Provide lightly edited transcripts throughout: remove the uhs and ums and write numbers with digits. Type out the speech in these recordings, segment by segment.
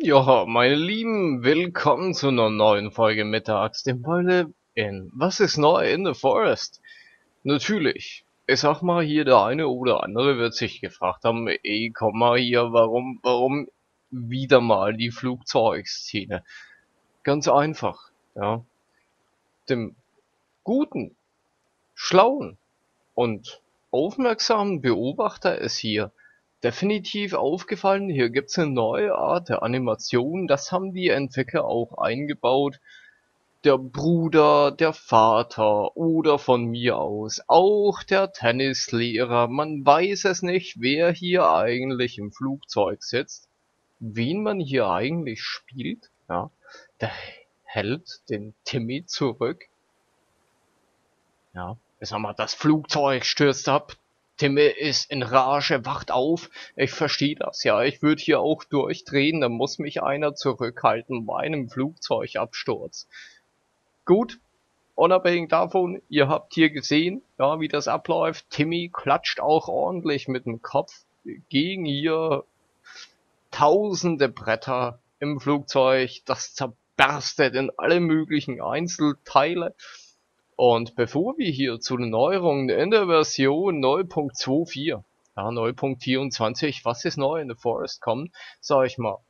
Ja, meine Lieben, willkommen zu einer neuen Folge Mittags, dem heute in Was ist neu in the Forest? Natürlich, ich sag mal hier, der eine oder andere wird sich gefragt haben, ey, komm mal hier, warum wieder mal die Flugzeugszene? Ganz einfach, ja, dem guten, schlauen und aufmerksamen Beobachter ist hier definitiv aufgefallen, hier gibt's eine neue Art der Animation, das haben die Entwickler auch eingebaut. Der Bruder, der Vater oder von mir aus auch der Tennislehrer, man weiß es nicht, wer hier eigentlich im Flugzeug sitzt, wen man hier eigentlich spielt, ja, der hält den Timmy zurück. Ja, ich sag mal, das Flugzeug stürzt ab. Timmy ist in Rage, wacht auf. Ich verstehe das, ja. Ich würde hier auch durchdrehen, da muss mich einer zurückhalten bei einem Flugzeugabsturz. Gut, unabhängig davon, ihr habt hier gesehen, ja, wie das abläuft. Timmy klatscht auch ordentlich mit dem Kopf gegen hier tausende Bretter im Flugzeug. Das zerberstet in alle möglichen Einzelteile. Und bevor wir hier zu den Neuerungen in der Version 0.24, ja, 0.24, was ist neu in The Forest kommen, sag ich mal.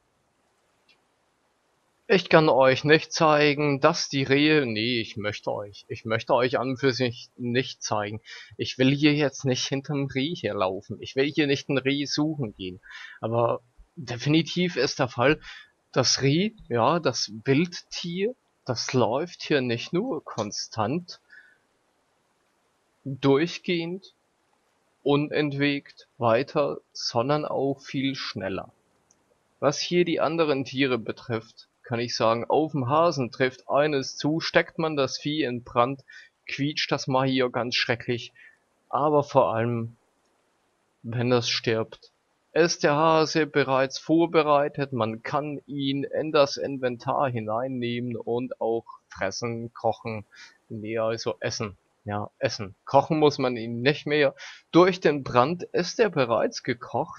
Ich kann euch nicht zeigen, dass die Rehe, nee, ich möchte euch an und für sich nicht zeigen. Ich will hier jetzt nicht hinterm Reh herlaufen. Ich will hier nicht ein Reh suchen gehen. Aber definitiv ist der Fall, das Reh, ja, das Wildtier, das läuft hier nicht nur konstant durchgehend, unentwegt weiter, sondern auch viel schneller. Was hier die anderen Tiere betrifft, kann ich sagen, auf dem Hasen trifft eines zu, steckt man das Vieh in Brand, quietscht das mal hier ganz schrecklich, aber vor allem, wenn das stirbt, ist der Hase bereits vorbereitet, man kann ihn in das Inventar hineinnehmen und auch fressen, kochen, nee, also essen. Ja, essen. Kochen muss man ihn nicht mehr. Durch den Brand ist er bereits gekocht.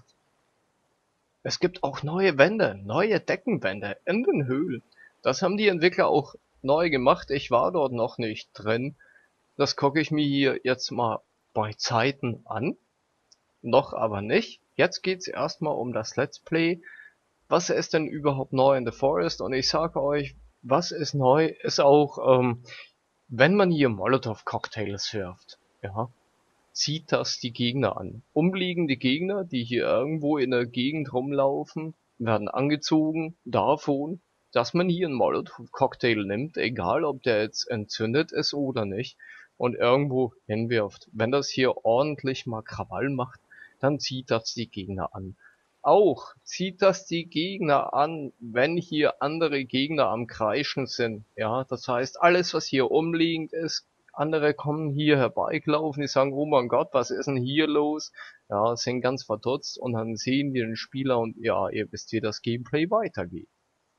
Es gibt auch neue Wände, neue Deckenwände in den Höhlen. Das haben die Entwickler auch neu gemacht. Ich war dort noch nicht drin. Das gucke ich mir hier jetzt mal bei Zeiten an. Noch aber nicht. Jetzt geht's erstmal um das Let's Play. Was ist denn überhaupt neu in The Forest? Und ich sage euch, was ist neu, ist auch, wenn man hier Molotov-Cocktails wirft. Ja, zieht das die Gegner an. Umliegende Gegner, die hier irgendwo in der Gegend rumlaufen, werden angezogen davon, dass man hier einen Molotov-Cocktail nimmt, egal ob der jetzt entzündet ist oder nicht, und irgendwo hinwirft. Wenn das hier ordentlich mal Krawall macht, dann zieht das die Gegner an. Auch zieht das die Gegner an, wenn hier andere Gegner am Kreischen sind. Ja, das heißt, alles was hier umliegend ist, andere kommen hier herbeigelaufen, die sagen, oh mein Gott, was ist denn hier los? Ja, sind ganz verdutzt und dann sehen wir den Spieler und ja, ihr wisst, wie das Gameplay weitergeht.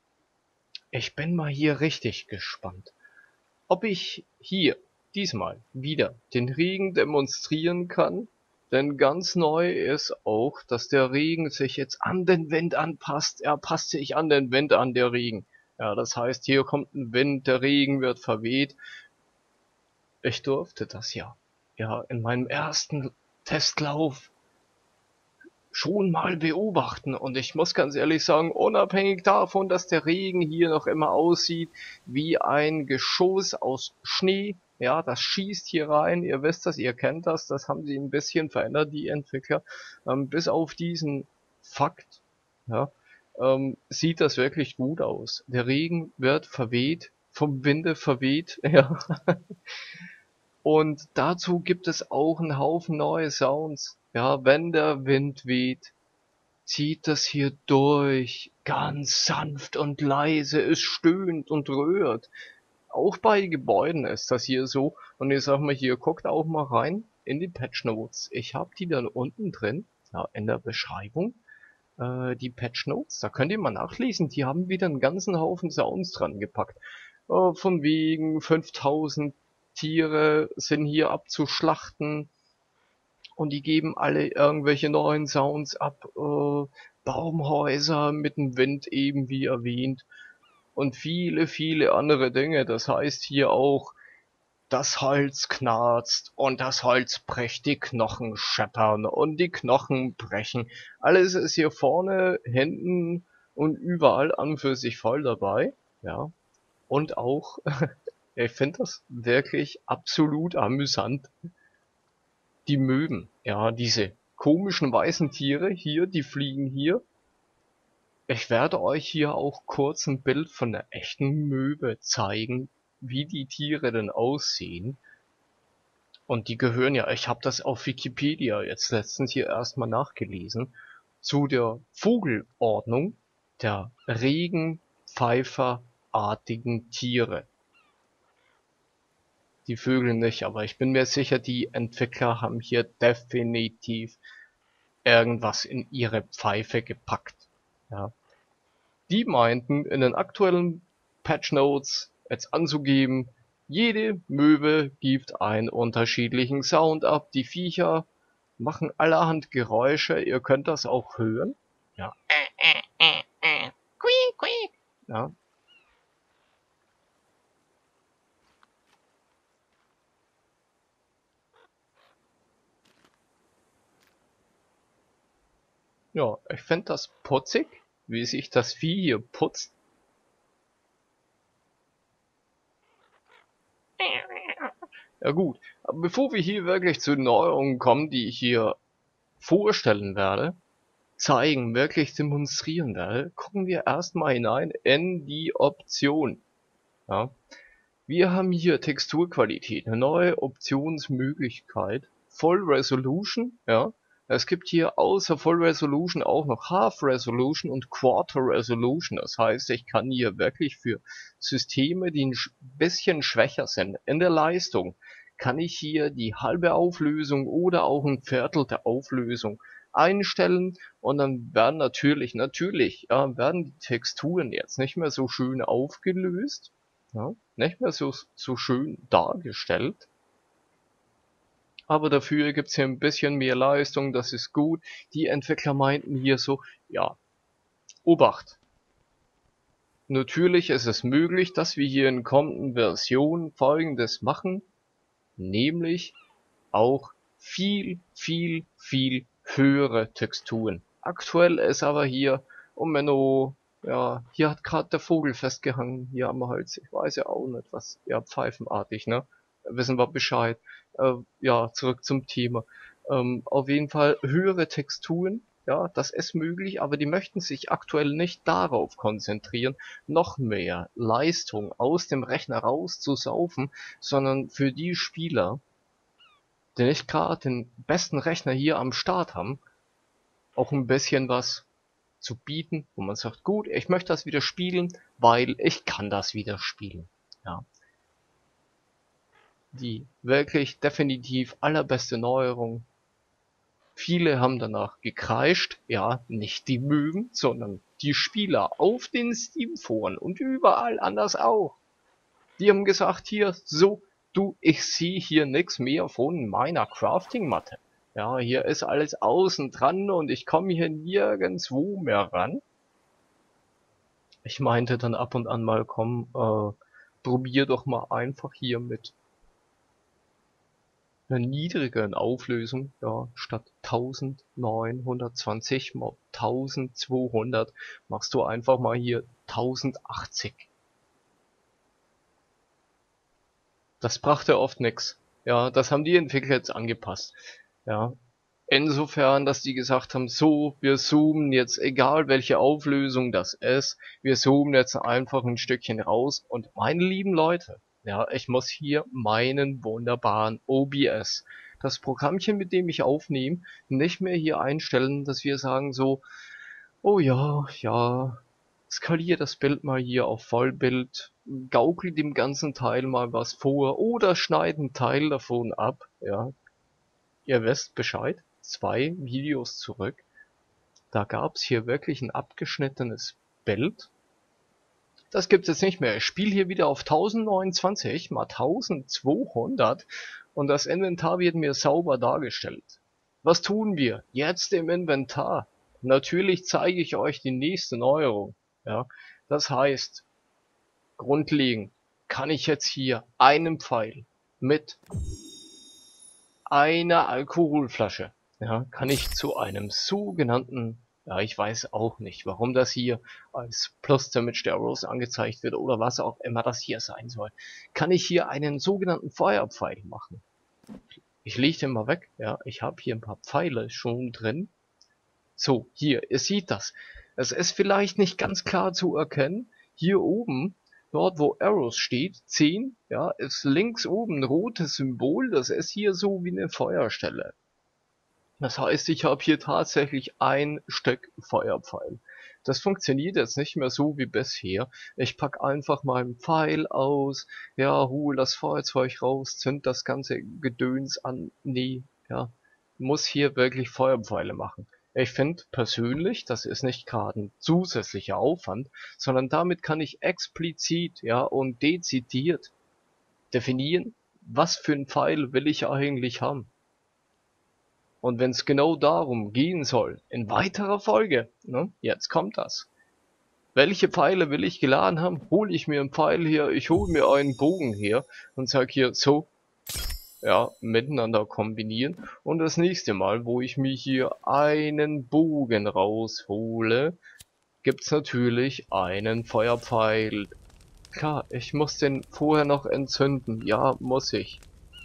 Ich bin mal hier richtig gespannt, ob ich hier diesmal wieder den Regen demonstrieren kann, denn ganz neu ist auch, dass der Regen sich jetzt an den Wind anpasst. Er passt sich an den Wind an, der Regen. Ja, das heißt, hier kommt ein Wind, der Regen wird verweht. Ich durfte das ja in meinem ersten Testlauf schon mal beobachten und ich muss ganz ehrlich sagen, unabhängig davon, dass der Regen hier noch immer aussieht wie ein Geschoss aus Schnee, ja, das schießt hier rein, ihr wisst das, ihr kennt das, das haben sie ein bisschen verändert, die Entwickler, bis auf diesen Fakt, ja, sieht das wirklich gut aus. Der Regen wird verweht, vom Winde verweht, ja. Und dazu gibt es auch einen Haufen neue Sounds. Ja, wenn der Wind weht, zieht das hier durch, ganz sanft und leise, es stöhnt und rührt. Auch bei Gebäuden ist das hier so. Und ich sag mal hier, guckt auch mal rein in die Patch Notes. Ich habe die dann unten drin, ja, in der Beschreibung, die Patch Notes. Da könnt ihr mal nachlesen. Die haben wieder einen ganzen Haufen Sounds dran gepackt. Von wegen 5000 Tiere sind hier abzuschlachten und die geben alle irgendwelche neuen Sounds ab. Baumhäuser mit dem Wind eben wie erwähnt und viele andere Dinge. Das heißt hier auch, das Holz knarzt und das Holz bricht, die Knochen scheppern und die Knochen brechen. Alles ist hier vorne, hinten und überall an und für sich voll dabei. Ja. Und auch, ich finde das wirklich absolut amüsant, die Möwen. Ja, diese komischen weißen Tiere hier, die fliegen hier. Ich werde euch hier auch kurz ein Bild von der echten Möwe zeigen, wie die Tiere denn aussehen. Und die gehören ja, ich habe das auf Wikipedia jetzt letztens hier erstmal nachgelesen, zu der Vogelordnung der Regenpfeiferartigen Tiere. Die Vögel nicht, aber ich bin mir sicher, die Entwickler haben hier definitiv irgendwas in ihre Pfeife gepackt. Ja. Die meinten in den aktuellen Patch Notes jetzt anzugeben, jede Möwe gibt einen unterschiedlichen Sound ab. Die Viecher machen allerhand Geräusche. Ihr könnt das auch hören. Ja. Quiek, quiek. Ja. Ja, ich finde das putzig, wie sich das Vieh hier putzt. Ja gut, aber bevor wir hier wirklich zu Neuerungen kommen, die ich hier vorstellen werde, zeigen, wirklich demonstrieren werde, gucken wir erstmal hinein in die Option. Ja. Wir haben hier Texturqualität, eine neue Optionsmöglichkeit, Full Resolution, ja. Es gibt hier außer Full Resolution auch noch Half Resolution und Quarter Resolution. Das heißt, ich kann hier wirklich für Systeme, die ein bisschen schwächer sind in der Leistung, kann ich hier die halbe Auflösung oder auch ein Viertel der Auflösung einstellen und dann werden natürlich, ja, werden die Texturen jetzt nicht mehr so schön aufgelöst, ja, nicht mehr so schön dargestellt. Aber dafür gibt's hier ein bisschen mehr Leistung, das ist gut. Die Entwickler meinten hier so, ja, Obacht. Natürlich ist es möglich, dass wir hier in kommenden Versionen Folgendes machen, nämlich auch viel höhere Texturen. Aktuell ist aber hier, um Menno, ja, hier hat gerade der Vogel festgehangen, hier am Hals. Ich weiß ja auch nicht, was, ja, pfeifenartig, ne? Wissen wir Bescheid. Ja, zurück zum Thema. Auf jeden Fall höhere Texturen, ja, das ist möglich, aber die möchten sich aktuell nicht darauf konzentrieren, noch mehr Leistung aus dem Rechner rauszusaufen, sondern für die Spieler, die nicht gerade den besten Rechner hier am Start haben, auch ein bisschen was zu bieten, wo man sagt, gut, ich möchte das wieder spielen, weil ich kann das wieder spielen. Ja. Die wirklich definitiv allerbeste Neuerung. Viele haben danach gekreischt, ja, nicht die Möwen, sondern die Spieler auf den Steam-Foren und überall anders auch. Die haben gesagt, hier, so, du, ich sehe hier nix mehr von meiner Crafting-Matte. Ja, hier ist alles außen dran und ich komme hier nirgendwo mehr ran. Ich meinte dann ab und an mal, komm, probier doch mal einfach hier mit einer niedrigeren Auflösung, ja, statt 1920 mal 1200 machst du einfach mal hier 1080. Das brachte oft nix. Ja, das haben die Entwickler jetzt angepasst. Ja, insofern, dass die gesagt haben, so, wir zoomen jetzt, egal welche Auflösung das ist, wir zoomen jetzt einfach ein Stückchen raus und meine lieben Leute, ja, ich muss hier meinen wunderbaren OBS, das Programmchen, mit dem ich aufnehme, nicht mehr hier einstellen, dass wir sagen so, oh ja, ja, skalier das Bild mal hier auf Vollbild, gaukel dem ganzen Teil mal was vor oder schneid einen Teil davon ab, ja. Ihr wisst Bescheid, 2 Videos zurück, da gab's hier wirklich ein abgeschnittenes Bild. Das gibt's jetzt nicht mehr. Ich spiele hier wieder auf 1029 mal 1200 und das Inventar wird mir sauber dargestellt. Was tun wir? Jetzt im Inventar. Natürlich zeige ich euch die nächste Neuerung. Ja, das heißt, grundlegend kann ich jetzt hier einen Pfeil mit einer Alkoholflasche, ja, kann ich zu einem sogenannten, ja, ich weiß auch nicht, warum das hier als Plus Damage Arrows angezeigt wird oder was auch immer das hier sein soll, kann ich hier einen sogenannten Feuerpfeil machen. Ich lege den mal weg, ja, ich habe hier ein paar Pfeile schon drin. So, hier, ihr seht das. Es ist vielleicht nicht ganz klar zu erkennen. Hier oben, dort wo Arrows steht, 10, ja, ist links oben ein rotes Symbol. Das ist hier so wie eine Feuerstelle. Das heißt, ich habe hier tatsächlich ein Stück Feuerpfeil. Das funktioniert jetzt nicht mehr so wie bisher. Ich pack einfach mal einen Pfeil aus, ja, hol das Feuerzeug raus, zünd das ganze Gedöns an. Nee, ja, muss hier wirklich Feuerpfeile machen. Ich finde persönlich, das ist nicht gerade ein zusätzlicher Aufwand, sondern damit kann ich explizit, ja, und dezidiert definieren, was für einen Pfeil will ich eigentlich haben. Und wenn es genau darum gehen soll, in weiterer Folge, ne, jetzt kommt das. Welche Pfeile will ich geladen haben? Hole ich mir einen Pfeil her, ich hole mir einen Bogen her und sag hier so, ja, miteinander kombinieren. Und das nächste Mal, wo ich mir hier einen Bogen raushole, gibt's natürlich einen Feuerpfeil. Klar, ich muss den vorher noch entzünden. Ja, muss ich.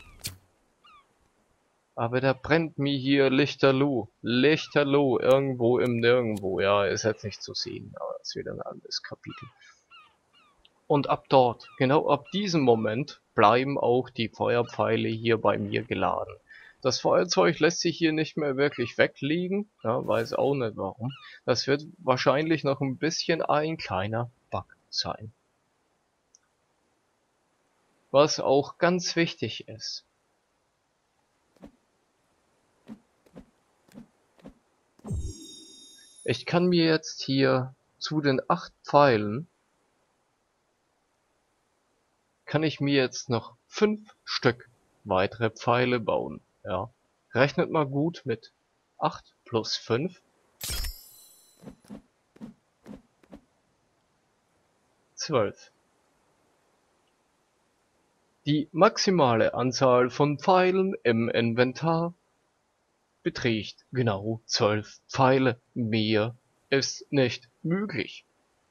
Aber da brennt mir hier Lichterloh. Lichterloh, irgendwo im Nirgendwo. Ja, ist jetzt nicht zu sehen, aber das ist wieder ein anderes Kapitel. Und ab dort, genau ab diesem Moment, bleiben auch die Feuerpfeile hier bei mir geladen. Das Feuerzeug lässt sich hier nicht mehr wirklich weglegen, ja, weiß auch nicht warum. Das wird wahrscheinlich noch ein bisschen ein kleiner Bug sein. Was auch ganz wichtig ist. Ich kann mir jetzt hier zu den 8 Pfeilen kann ich mir jetzt noch 5 Stück weitere Pfeile bauen. Ja, rechnet mal gut mit 8 plus 5. 12. Die maximale Anzahl von Pfeilen im Inventar beträgt genau 12 Pfeile. Mehr ist nicht möglich.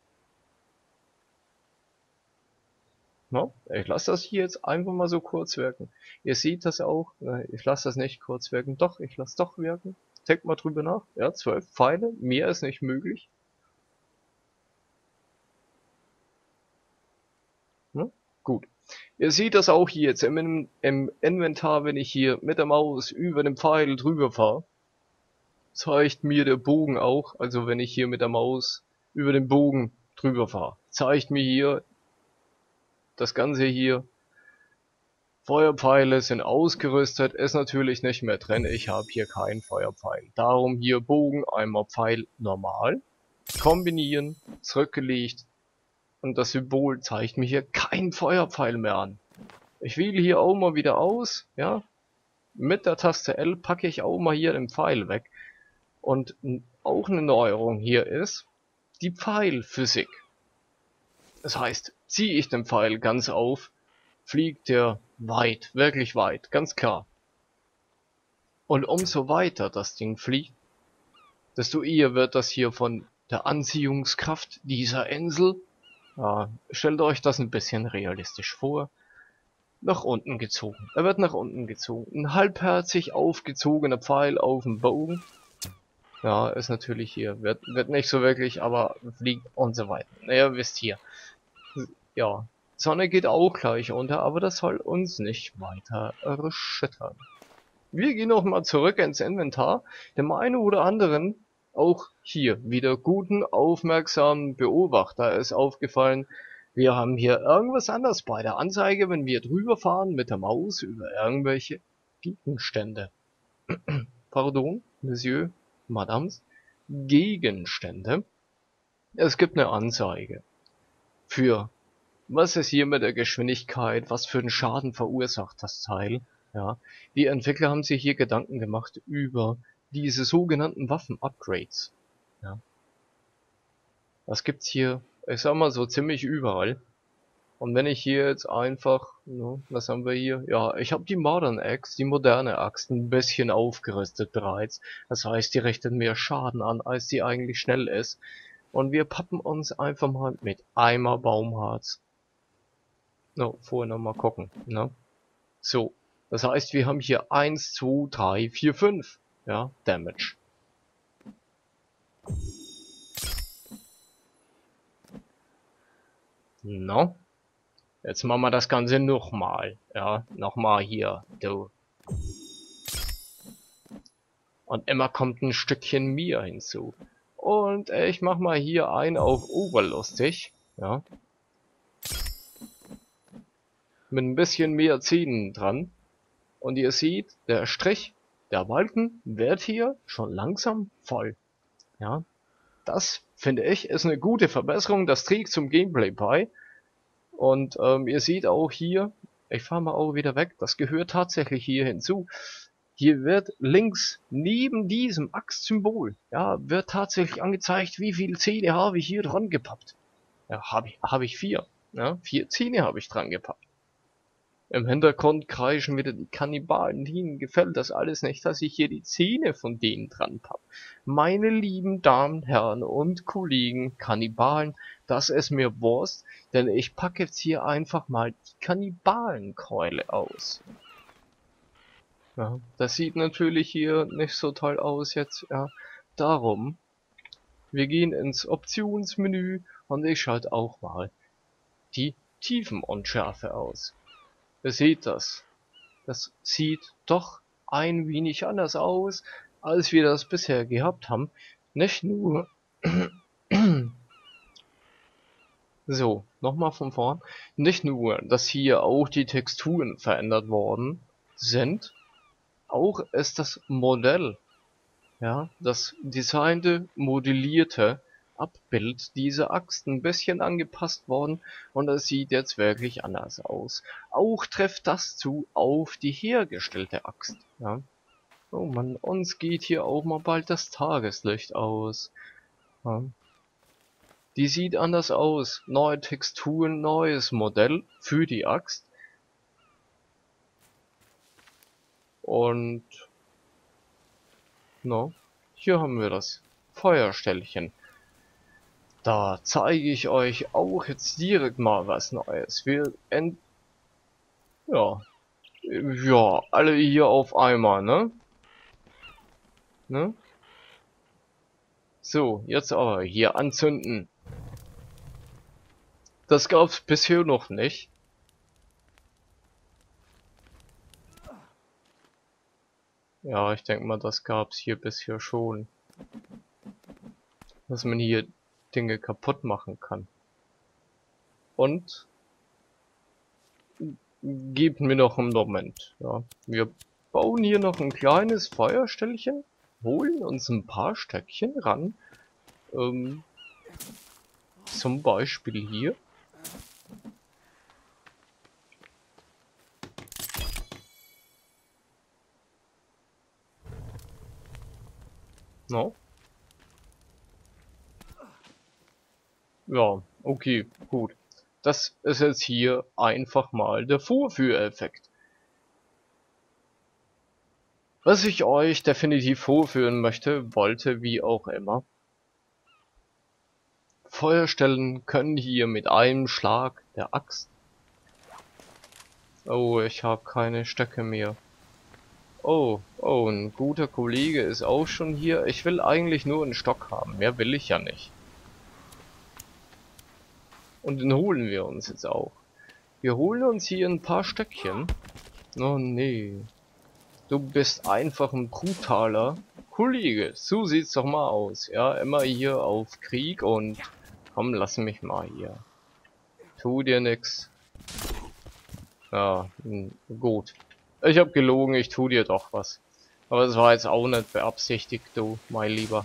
No? Ich lasse das hier jetzt einfach mal so kurz wirken. Ihr seht das auch. Ich lasse das nicht kurz wirken. Doch, ich lasse doch wirken. Denkt mal drüber nach. Ja, 12 Pfeile. Mehr ist nicht möglich. Hm? Gut. Ihr seht das auch hier jetzt im Inventar, wenn ich hier mit der Maus über den Pfeil drüber fahre. Zeigt mir der Bogen auch. Also wenn ich hier mit der Maus über den Bogen drüber fahre. Zeigt mir hier das Ganze hier. Feuerpfeile sind ausgerüstet, ist natürlich nicht mehr drin, ich habe hier keinen Feuerpfeil. Darum hier Bogen, einmal Pfeil normal, kombinieren, zurückgelegt und das Symbol zeigt mir hier keinen Feuerpfeil mehr an. Ich wähle hier auch mal wieder aus, ja, mit der Taste L packe ich auch mal hier den Pfeil weg. Und auch eine Neuerung hier ist die Pfeilphysik. Das heißt, ziehe ich den Pfeil ganz auf, fliegt der weit, wirklich weit, ganz klar. Und umso weiter das Ding fliegt, desto eher wird das hier von der Anziehungskraft dieser Insel, stellt euch das ein bisschen realistisch vor, nach unten gezogen. Er wird nach unten gezogen. Ein halbherzig aufgezogener Pfeil auf dem Bogen. Ja, ist natürlich hier, wird nicht so wirklich, aber fliegt und so weiter. Naja, wisst ihr. Ja, Sonne geht auch gleich unter, aber das soll uns nicht weiter erschüttern. Wir gehen nochmal zurück ins Inventar. Dem einen oder anderen, auch hier wieder guten, aufmerksamen Beobachter ist aufgefallen, wir haben hier irgendwas anders bei der Anzeige, wenn wir drüber fahren mit der Maus über irgendwelche Gegenstände. Pardon, Monsieur, Madams, Gegenstände. Es gibt eine Anzeige für was ist hier mit der Geschwindigkeit, was für einen Schaden verursacht das Teil. Ja, die Entwickler haben sich hier Gedanken gemacht über diese sogenannten Waffen-Upgrades. Ja. Das gibt's hier, ich sag mal so ziemlich überall. Und wenn ich hier jetzt einfach, ne, was haben wir hier? Ja, ich habe die Modern Axe, die moderne Axt, ein bisschen aufgerüstet bereits. Das heißt, die richtet mehr Schaden an, als die eigentlich schnell ist. Und wir pappen uns einfach mal mit Eimer Baumharz. No, vorher noch mal gucken, ne? So, das heißt, wir haben hier 1, 2, 3, 4, 5, ja, Damage. No, jetzt machen wir das Ganze nochmal, ja, nochmal hier, du. Und immer kommt ein Stückchen mir hinzu. Und ich mach mal hier ein auf oberlustig, ja, mit ein bisschen mehr Zähnen dran. Und ihr seht, der Strich, der Balken wird hier schon langsam voll, ja. Das, finde ich, ist eine gute Verbesserung, das trägt zum Gameplay bei. Und ihr seht auch hier, ich fahre mal auch wieder weg, das gehört tatsächlich hier hinzu. Hier wird links neben diesem Axt-Symbol, ja, wird tatsächlich angezeigt, wie viele Zähne habe ich hier dran gepappt. Ja, habe ich 4. Ja, 4 Zähne habe ich dran gepappt. Im Hintergrund kreischen wieder die Kannibalen. Ihnen gefällt das alles nicht, dass ich hier die Zähne von denen dran papp. Meine lieben Damen, Herren und Kollegen, Kannibalen, das ist mir Wurst, denn ich packe jetzt hier einfach mal die Kannibalenkeule aus. Ja, das sieht natürlich hier nicht so toll aus jetzt, ja. Darum, wir gehen ins Optionsmenü und ich schalte auch mal die Tiefenunschärfe aus. Ihr seht das. Das sieht doch ein wenig anders aus, als wir das bisher gehabt haben. Nicht nur... So, nochmal von vorn. Nicht nur, dass hier auch die Texturen verändert worden sind, auch ist das Modell, ja, das designte, modellierte Abbild dieser Axt ein bisschen angepasst worden und es sieht jetzt wirklich anders aus. Auch trifft das zu auf die hergestellte Axt, ja. Oh Mann, uns geht hier auch mal bald das Tageslicht aus. Ja. Die sieht anders aus. Neue Texturen, neues Modell für die Axt. Und, no, hier haben wir das Feuerställchen. Da zeige ich euch auch jetzt direkt mal was Neues. Ja, alle hier auf einmal, ne? So, jetzt aber hier anzünden. Das gab's bisher noch nicht. Ja, ich denke mal, das gab's hier bisher schon. Dass man hier Dinge kaputt machen kann. Und gebt mir noch einen Moment. Ja, wir bauen hier noch ein kleines Feuerställchen, holen uns ein paar Stöckchen ran. Zum Beispiel hier. No. Ja, okay, gut. Das ist jetzt hier einfach mal der Vorführeffekt. Was ich euch definitiv vorführen möchte, wollte, wie auch immer. Feuerstellen können hier mit einem Schlag der Axt. Oh, ich habe keine Stöcke mehr. Oh, ein guter Kollege ist auch schon hier. Ich will eigentlich nur einen Stock haben, mehr will ich ja nicht. Und den holen wir uns jetzt auch. Wir holen uns hier ein paar Stöckchen. Oh nee. Du bist einfach ein brutaler Kollege. So sieht's doch mal aus. Ja, immer hier auf Krieg und... Komm, lass mich mal hier. Tu dir nix. Ja, gut. Ich hab gelogen, ich tu dir doch was. Aber das war jetzt auch nicht beabsichtigt, du, mein Lieber.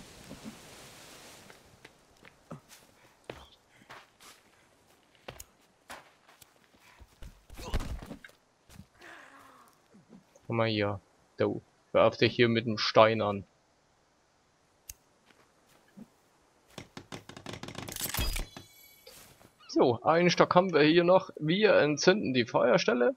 Komm mal hier. Du, werf dich hier mit dem Stein an. So, einen Stock haben wir hier noch. Wir entzünden die Feuerstelle.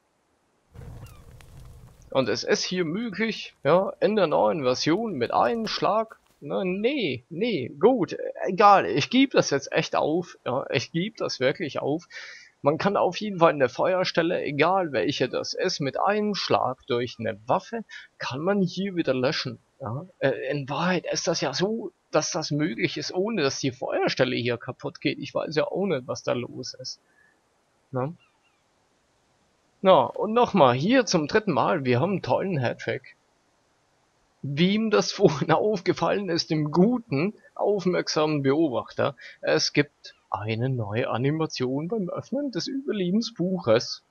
Und es ist hier möglich, ja, in der neuen Version mit einem Schlag. Na, nee, gut, egal, ich gebe das jetzt echt auf. Ja, ich gebe das wirklich auf. Man kann auf jeden Fall eine Feuerstelle, egal welche das ist, mit einem Schlag durch eine Waffe, kann man hier wieder löschen. Ja, in Wahrheit ist das ja so, dass das möglich ist, ohne dass die Feuerstelle hier kaputt geht. Ich weiß ja auch nicht, was da los ist. Ne? Na, und nochmal, hier zum dritten Mal, wir haben einen tollen Hattrick. Wem das vorhin aufgefallen ist, dem guten, aufmerksamen Beobachter, es gibt eine neue Animation beim Öffnen des Überlebensbuches.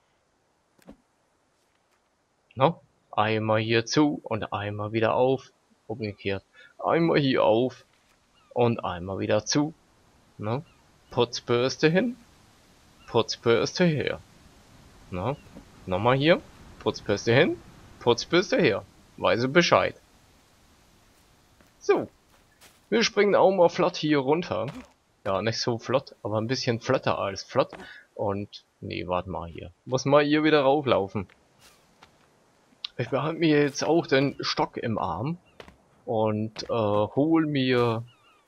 Na, einmal hier zu und einmal wieder auf, umgekehrt. Einmal hier auf und einmal wieder zu. Na, Putzbürste hin, Putzbürste her. Na, nochmal hier, Putzbürste hin, Putzbürste her. Weiß Bescheid. So, wir springen auch mal flott hier runter. Ja, nicht so flott, aber ein bisschen flotter als flott. Und, nee, warte mal hier. Muss mal hier wieder rauflaufen. Ich behalte mir jetzt auch den Stock im Arm. Und, hol mir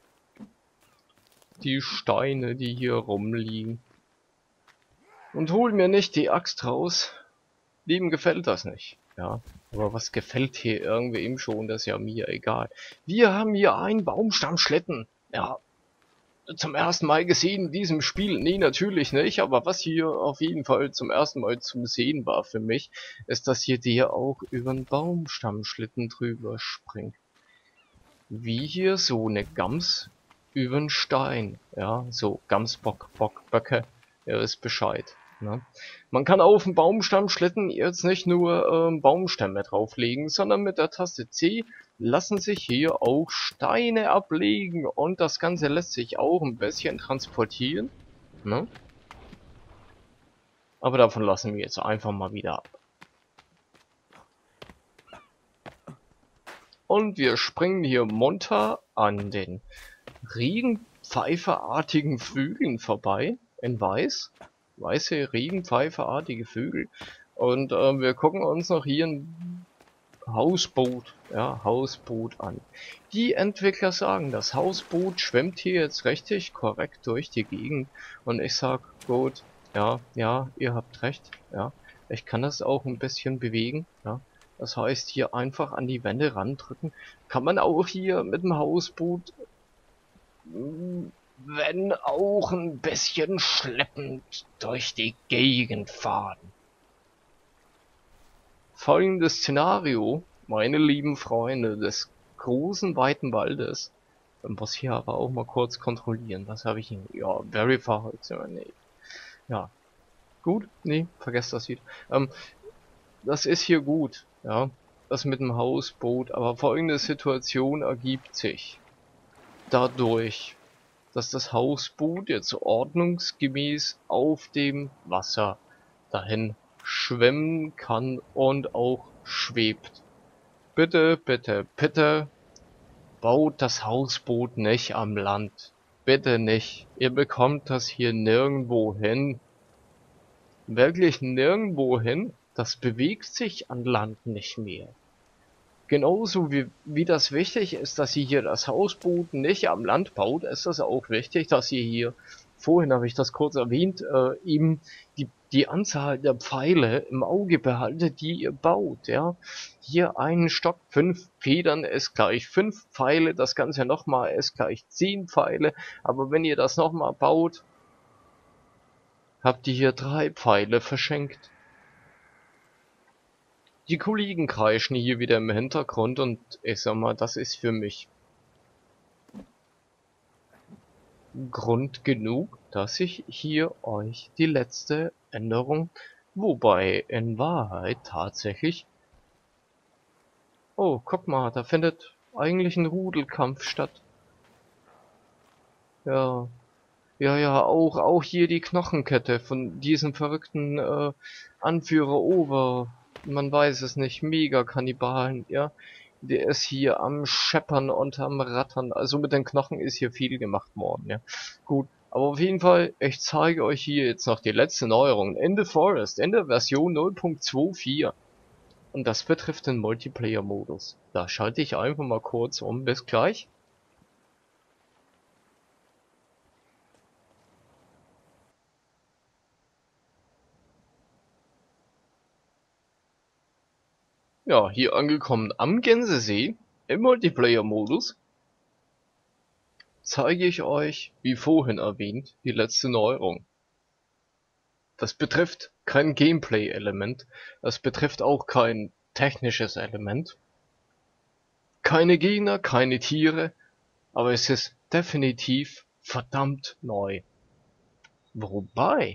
die Steine, die hier rumliegen. Und hol mir nicht die Axt raus. Dem gefällt das nicht. Ja, aber was gefällt hier irgendwem schon, das ist ja mir egal. Wir haben hier einen Baumstammschlitten. Ja, zum ersten Mal gesehen in diesem Spiel. Nee, natürlich nicht, aber was hier auf jeden Fall zum ersten Mal zu sehen war für mich, ist, dass hier der auch über den Baumstammschlitten drüber springt. Wie hier so eine Gams über den Stein. Ja, so Böcke. Ihr wisst Bescheid. Ne? Man kann auf dem Baumstammschlitten jetzt nicht nur Baumstämme drauflegen, sondern mit der Taste C lassen sich hier auch Steine ablegen und das Ganze lässt sich auch ein bisschen transportieren. Ne? Aber davon lassen wir jetzt einfach mal wieder ab. Und wir springen hier munter an den regenpfeiferartigen Vögeln vorbei, in weiß. Weiße regenpfeiferartige Vögel. Und wir gucken uns noch hier ein Hausboot, ja, Hausboot an. Die Entwickler sagen, das Hausboot schwimmt hier jetzt richtig korrekt durch die Gegend. Und ich sag, gut, ja, ihr habt recht, ja. Ich kann das auch ein bisschen bewegen, ja. Das heißt, hier einfach an die Wände randrücken. Kann man auch hier mit dem Hausboot, wenn auch ein bisschen schleppend durch die Gegend fahren. Folgendes Szenario, meine lieben Freunde des großen, weiten Waldes. Man muss hier aber auch mal kurz kontrollieren. Was habe ich hier? Ja, Verify. Nee. Ja. Gut? Nee, vergesst das wieder. Das ist hier gut. Ja. Das mit dem Hausboot. Aber folgende Situation ergibt sich. Dadurch, dass das Hausboot jetzt ordnungsgemäß auf dem Wasser dahin schwimmen kann und auch schwebt. Bitte, bitte, bitte baut das Hausboot nicht am Land. Bitte nicht. Ihr bekommt das hier nirgendwo hin. Wirklich nirgendwo hin. Das bewegt sich an Land nicht mehr. Genauso wie das wichtig ist, dass ihr hier das Hausboot nicht am Land baut, ist das auch wichtig, dass ihr hier, vorhin habe ich das kurz erwähnt, eben die Anzahl der Pfeile im Auge behaltet, die ihr baut, ja. Hier einen Stock, 5 Federn ist gleich 5 Pfeile, das Ganze nochmal ist gleich 10 Pfeile, aber wenn ihr das nochmal baut, habt ihr hier 3 Pfeile verschenkt. Die Kollegen kreischen hier wieder im Hintergrund und ich sag mal, das ist für mich Grund genug, dass ich hier euch die letzte Änderung, wobei in Wahrheit tatsächlich... Oh, guck mal, da findet eigentlich ein Rudelkampf statt. Ja, auch hier die Knochenkette von diesem verrückten Anführer Over, man weiß es nicht, Mega-Kannibalen, ja. Der ist hier am Scheppern und am Rattern. Also mit den Knochen ist hier viel gemacht worden, ja. Gut, aber auf jeden Fall, ich zeige euch hier jetzt noch die letzten Neuerungen in The Forest, in der Version 0.24. Und das betrifft den Multiplayer-Modus. Da schalte ich einfach mal kurz um. Bis gleich. Ja, hier angekommen am Gänsesee im Multiplayer-Modus zeige ich euch, wie vorhin erwähnt, die letzte Neuerung. Das betrifft kein Gameplay-Element, das betrifft auch kein technisches Element, keine Gegner, keine Tiere, aber es ist definitiv verdammt neu. Wobei,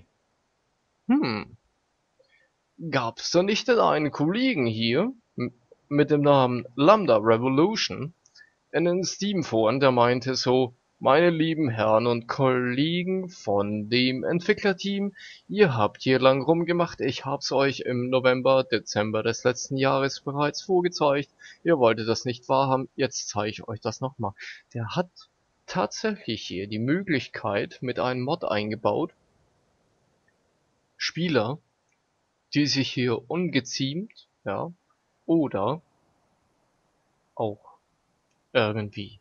gab's da nicht den einen Kollegen hier mit dem Namen Lambda Revolution in den Steam-Foren, der meinte so: Meine lieben Herren und Kollegen von dem Entwicklerteam, ihr habt hier lang rumgemacht, ich hab's euch im November, Dezember des letzten Jahres bereits vorgezeigt, ihr wolltet das nicht wahrhaben, jetzt zeige ich euch das nochmal. Der hat tatsächlich hier die Möglichkeit mit einem Mod eingebaut, Spieler, die sich hier ungeziemt, ja, oder auch irgendwie,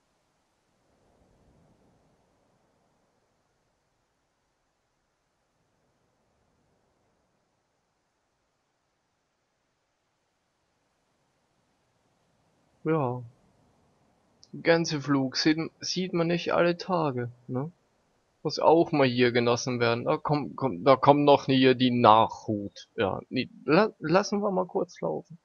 ja, Gänseflug sieht man nicht alle Tage, ne? Muss auch mal hier genossen werden. Da kommt noch hier die Nachhut. Ja, nee, lassen wir mal kurz laufen.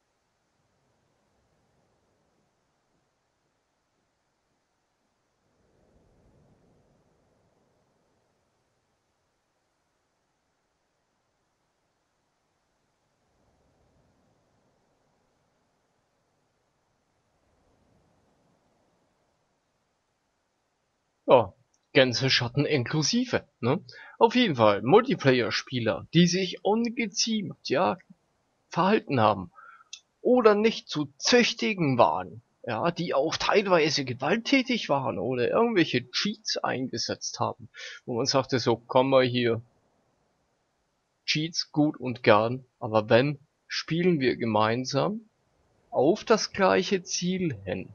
Ja, Gänseschatten inklusive, ne? Auf jeden Fall, Multiplayer-Spieler, die sich ungeziemt, ja, verhalten haben oder nicht zu züchtigen waren, ja, die auch teilweise gewalttätig waren oder irgendwelche Cheats eingesetzt haben, wo man sagte so: Komm mal hier, Cheats gut und gern, aber wenn, spielen wir gemeinsam auf das gleiche Ziel hin.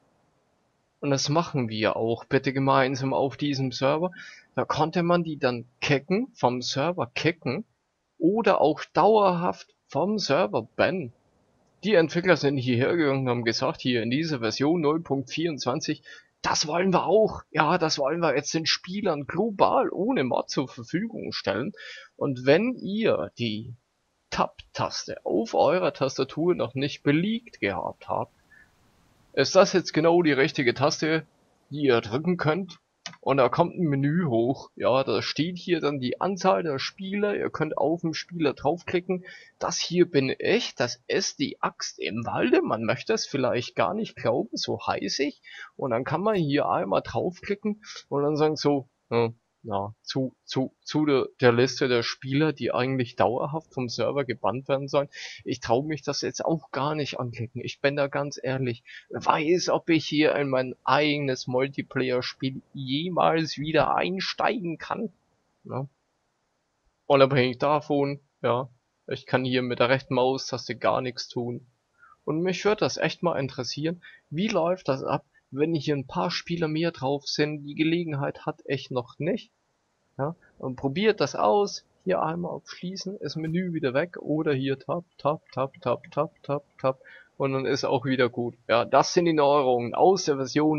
Und das machen wir auch bitte gemeinsam auf diesem Server. Da konnte man die dann kicken, vom Server kicken oder auch dauerhaft vom Server bannen. Die Entwickler sind hierher gegangen und haben gesagt, hier in dieser Version 0.24, das wollen wir auch. Ja, das wollen wir jetzt den Spielern global ohne Mod zur Verfügung stellen. Und wenn ihr die Tab-Taste auf eurer Tastatur noch nicht belegt gehabt habt, ist das jetzt genau die richtige Taste, die ihr drücken könnt. Und da kommt ein Menü hoch. Ja, da steht hier dann die Anzahl der Spieler. Ihr könnt auf den Spieler draufklicken. Das hier bin ich. Das ist die Axt im Walde. Man möchte es vielleicht gar nicht glauben, so heiß ich. Und dann kann man hier einmal draufklicken und dann sagen so, ja, zu der Liste der Spieler, die eigentlich dauerhaft vom Server gebannt werden sollen. Ich traue mich das jetzt auch gar nicht anklicken. Ich bin da ganz ehrlich. Wer weiß, ob ich hier in mein eigenes Multiplayer-Spiel jemals wieder einsteigen kann. Ne? Unabhängig davon, ja, ich kann hier mit der rechten Maustaste gar nichts tun. Und mich würde das echt mal interessieren, wie läuft das ab, wenn hier ein paar Spieler mehr drauf sind. Die Gelegenheit hatte ich noch nicht. Ja, und probiert das aus. Hier einmal auf Schließen, das Menü wieder weg oder hier Tab, Tab, Tab, Tab, Tab, Tab, Tab und dann ist auch wieder gut. Ja, das sind die Neuerungen aus der Version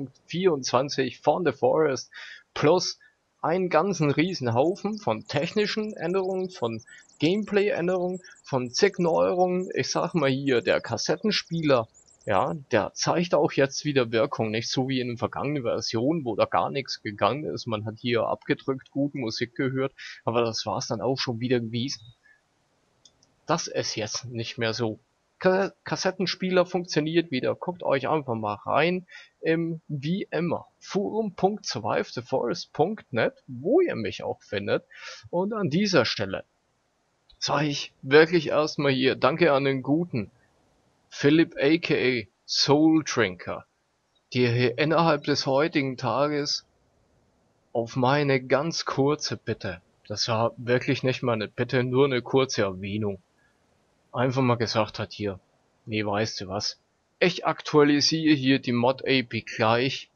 0.24 von The Forest plus einen ganzen Riesenhaufen von technischen Änderungen, von Gameplay-Änderungen, von zig Neuerungen. Ich sag mal hier, der Kassettenspieler, ja, der zeigt auch jetzt wieder Wirkung, nicht so wie in den vergangenen Versionen, wo da gar nichts gegangen ist. Man hat hier abgedrückt, gut Musik gehört, aber das war's dann auch schon wieder gewesen. Das ist jetzt nicht mehr so. Kassettenspieler funktioniert wieder. Guckt euch einfach mal rein im, wie immer, forum.survivetheforest.net, wo ihr mich auch findet. Und an dieser Stelle sage ich wirklich erstmal hier Danke an den guten Philipp aka Soul Drinker, die hier innerhalb des heutigen Tages auf meine ganz kurze Bitte, das war wirklich nicht mal eine Bitte, nur eine kurze Erwähnung, einfach mal gesagt hat hier, nee, weißt du was, ich aktualisiere hier die Mod-API gleich.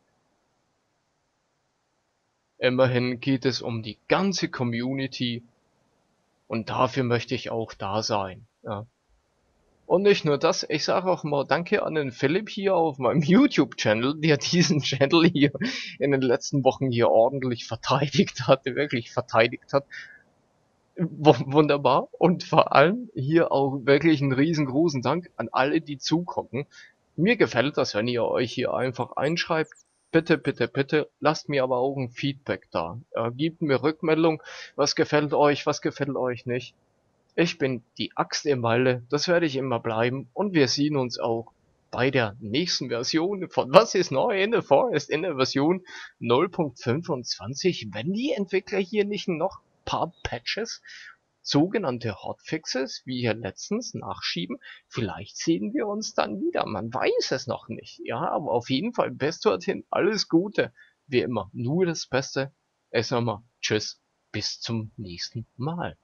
Immerhin geht es um die ganze Community und dafür möchte ich auch da sein. Ja. Und nicht nur das, ich sage auch mal Danke an den Philipp hier auf meinem YouTube-Channel, der diesen Channel hier in den letzten Wochen hier ordentlich verteidigt hat, wirklich verteidigt hat. Wunderbar. Und vor allem hier auch wirklich einen riesengroßen Dank an alle, die zugucken. Mir gefällt das, wenn ihr euch hier einfach einschreibt. Bitte, bitte, bitte, lasst mir aber auch ein Feedback da. Gebt mir Rückmeldung, was gefällt euch nicht. Ich bin die Axt im Walde, das werde ich immer bleiben. Und wir sehen uns auch bei der nächsten Version von Was ist neu in the Forest in der Version 0.25, wenn die Entwickler hier nicht noch ein paar Patches, sogenannte Hotfixes, wie hier letztens, nachschieben. Vielleicht sehen wir uns dann wieder, man weiß es noch nicht. Ja, aber auf jeden Fall bis dorthin alles Gute. Wie immer, nur das Beste. Ich sag mal, tschüss, bis zum nächsten Mal.